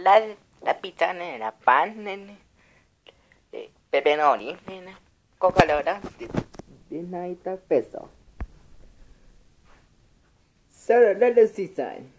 la pizza, nena, pan, nene, pepperoni, nene, Coca-Cola, de 90 pesos. Solo la decisión.